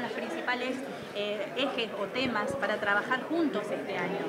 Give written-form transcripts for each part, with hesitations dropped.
son los principales ejes o temas para trabajar juntos este año?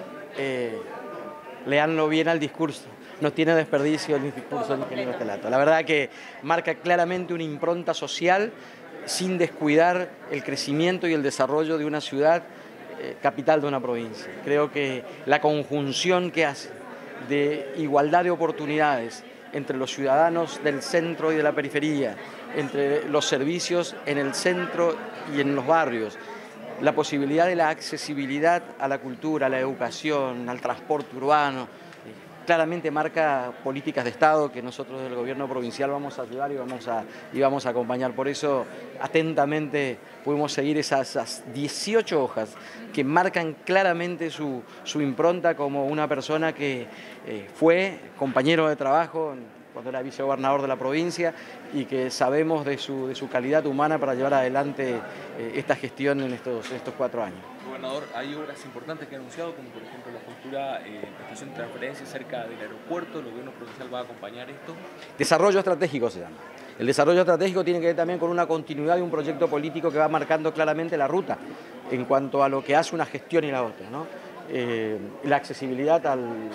Leanlo bien al discurso. No tiene desperdicio el discurso del ingeniero Stelato. La verdad que marca claramente una impronta social sin descuidar el crecimiento y el desarrollo de una ciudad capital de una provincia. Creo que la conjunción que hace de igualdad de oportunidades entre los ciudadanos del centro y de la periferia, entre los servicios en el centro y en los barrios, la posibilidad de la accesibilidad a la cultura, a la educación, al transporte urbano, claramente marca políticas de Estado que nosotros del gobierno provincial vamos a ayudar y vamos a acompañar. Por eso, atentamente, pudimos seguir esas 18 hojas que marcan claramente su impronta como una persona que fue compañero de trabajo cuando era vicegobernador de la provincia y que sabemos de su calidad humana para llevar adelante esta gestión en estos 4 años. Gobernador, hay obras importantes que ha anunciado, como por ejemplo la futura estación de transferencia cerca del aeropuerto. ¿El gobierno provincial va a acompañar esto? Desarrollo estratégico se llama. El desarrollo estratégico tiene que ver también con una continuidad de un proyecto político que va marcando claramente la ruta en cuanto a lo que hace una gestión y la otra, ¿no? La accesibilidad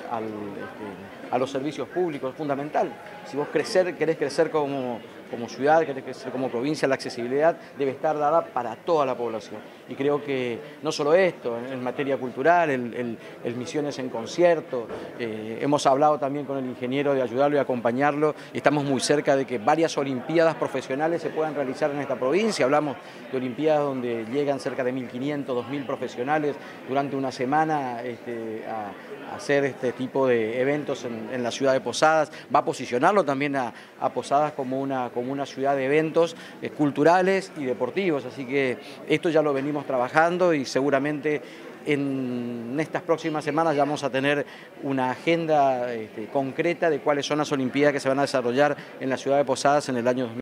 a los servicios públicos es fundamental. Si vos querés crecer como ciudad, querés crecer como provincia, la accesibilidad debe estar dada para toda la población. Y creo que no solo esto, en materia cultural, el Misiones en concierto, hemos hablado también con el ingeniero de ayudarlo y acompañarlo, y estamos muy cerca de que varias olimpiadas profesionales se puedan realizar en esta provincia. Hablamos de olimpiadas donde llegan cerca de 1.500, 2.000 profesionales durante una semana a hacer este tipo de eventos en la ciudad de Posadas. Va a posicionarlo también a Posadas como una ciudad de eventos culturales y deportivos, así que esto ya lo venimos trabajando y seguramente en estas próximas semanas ya vamos a tener una agenda concreta de cuáles son las olimpiadas que se van a desarrollar en la ciudad de Posadas en el año 2020.